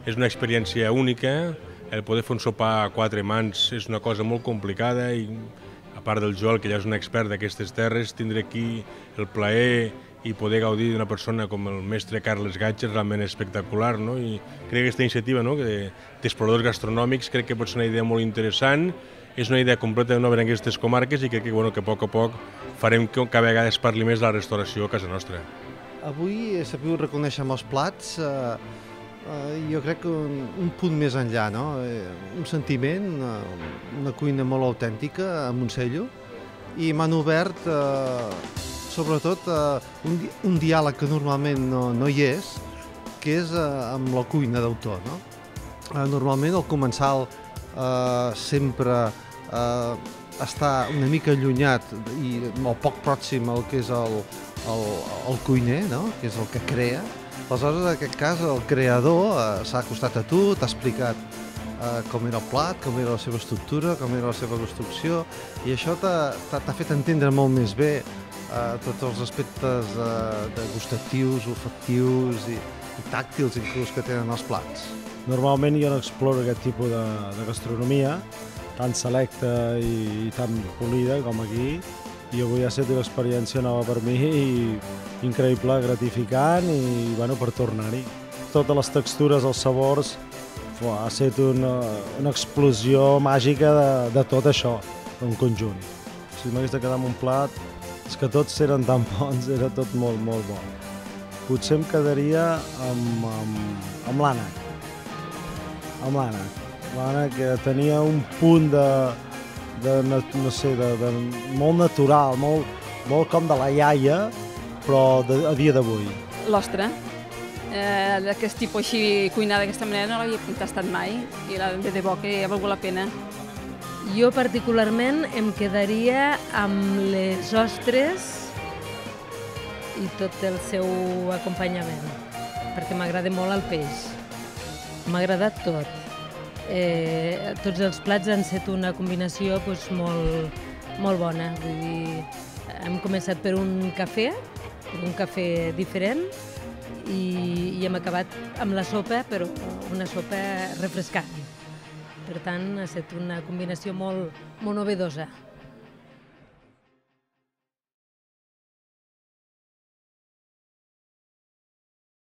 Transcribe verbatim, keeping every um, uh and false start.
és una experiència única. El poder fer un sopar a quatre mans és una cosa molt complicada i, a part del Joel, que ja és un expert d'aquestes terres, tindre aquí el plaer i poder gaudir d'una persona com el mestre Carles Gatge és realment espectacular, no? I crec que aquesta iniciativa, no?, d'exploradors gastronòmics crec que pot ser una idea molt interessant, és una idea completament nova en aquestes comarques i crec que, bueno, que a poc a poc farem que cada vegada es parli més de la restauració a casa nostra. Avui he sabut reconèixer amb els plats, eh, eh, jo crec que un, un punt més enllà, no? Eh, un sentiment, una, una cuina molt autèntica a Montseny, i m'han obert eh, sobretot eh, un, un diàleg que normalment no, no hi és, que és eh, amb la cuina d'autor, no? Eh, normalment el comensal eh, sempre eh, està una mica allunyat i molt poc pròxim al que és el, el, el cuiner, no?, que és el que crea. Aleshores, en aquest cas, el creador eh, s'ha acostat a tu, t'ha explicat eh, com era el plat, com era la seva estructura, com era la seva construcció, i això t'ha fet entendre molt més bé eh, tots els aspectes eh, de gustatius, olfactius i, i tàctils inclús que tenen els plats. Normalment jo no exploro aquest tipus de, de gastronomia tan selecta i, i tan polida com aquí, i avui ha estat una experiència nova per mi i increïble, gratificant i bueno, per tornar-hi. Totes les textures, els sabors, ha estat una, una explosió màgica de, de tot això, en conjunt. Si m'hagués de quedar amb un plat, és que tots eren tan bons, era tot molt, molt bo. Potser em quedaria amb, amb, amb l'ànec. amb l'ànec. L'ànec que tenia un punt de, de no sé, de, de molt natural, molt, molt com de la iaia, però de, a dia d'avui. L'ostra. Eh, aquest tipus així cuinar d'aquesta manera no l'havia tastat mai i la, de debò que ha valgut la pena. Jo particularment em quedaria amb les ostres i tot el seu acompanyament, perquè m'agrada molt el peix. M'ha agradat tot. Eh, tots els plats han estat una combinació doncs, molt, molt bona. Vull dir, hem començat per un cafè, un cafè diferent, i, i hem acabat amb la sopa, però una sopa refrescant. Per tant, ha estat una combinació molt, molt novedosa.